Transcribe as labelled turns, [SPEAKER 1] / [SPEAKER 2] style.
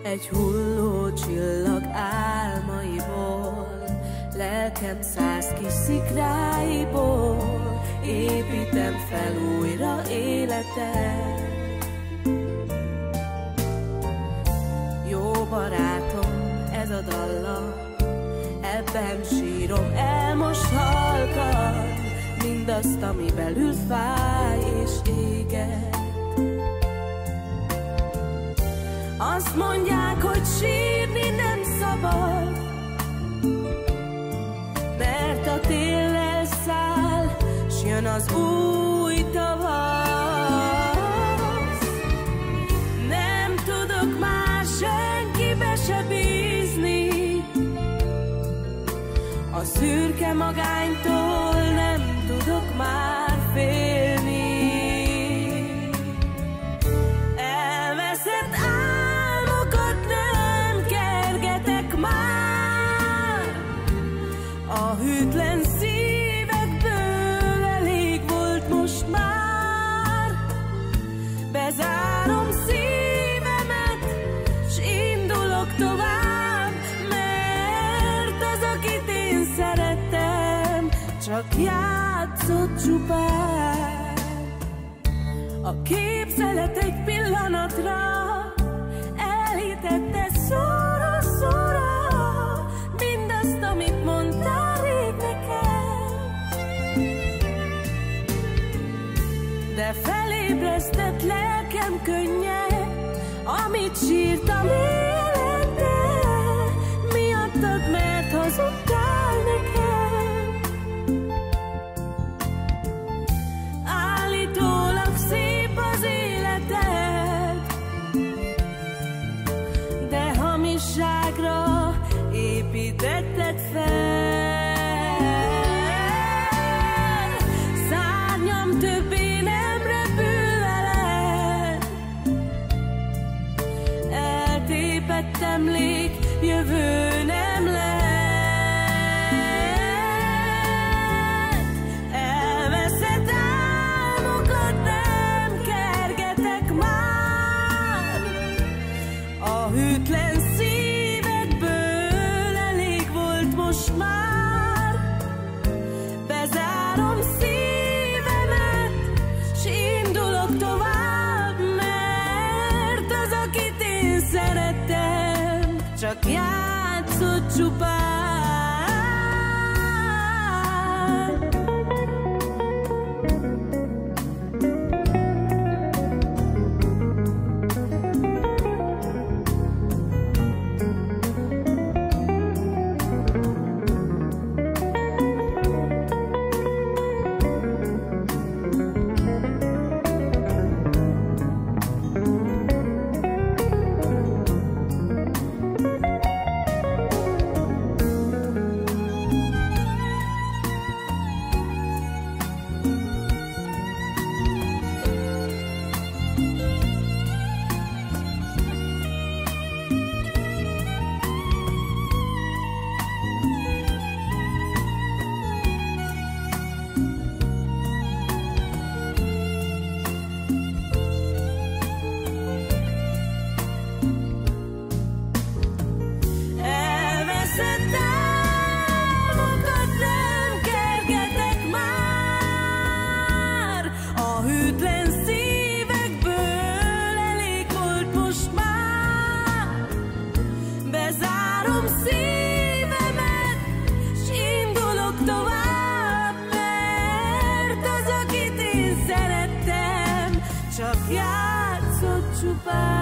[SPEAKER 1] egy hulló csillag álmaiból, lelkem száz kis szikráiból, építem fel újra életet. Jó barátom, ez a dallam, ebben sírom el most halkan mindazt, ami belül fáj és éget. Azt mondják, hogy sírni nem szabad, mert a téllel száll, s jön az új tavasz. Nem tudok már senkibe se bízni, a szürke magánytól nem tudok már félni. Elveszett álmokat nem kergetek már, a hűtlen szívekből elég volt most már. Bezárom szívemet, s indulok tovább, mert az, akit én szerettem, csak játszott csupán. A képzelet egy pillanatra elhitette szóra-szóra mindazt, amit mondtál rég nekem. De felébresztett lelkem könnyed, amit sírtam élete, miattad, mert hazudtál nekem. Állítólag szép az életed, de hamisságra építetted fel. Szárnyam többé nem repül veled, eltépett emlék, jövő nem lehet. Elveszett álmokat nem kergetek már, a hűtlen szívekből elég volt most már. Bezárom szívemet, s indulok tovább, mert az, akit én szerettem, csak játszott csupán. Csak játszott csupán.